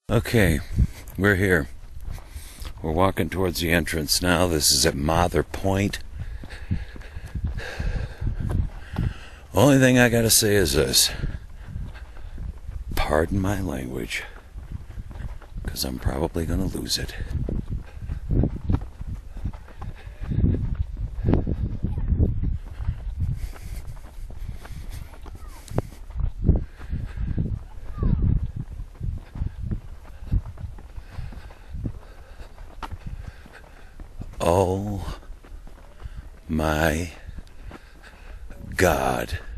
Okay, we're here. We're walking towards the entrance now. This is at Mather Point. Only thing I gotta say is this. Pardon my language, because I'm probably gonna lose it. Oh my God.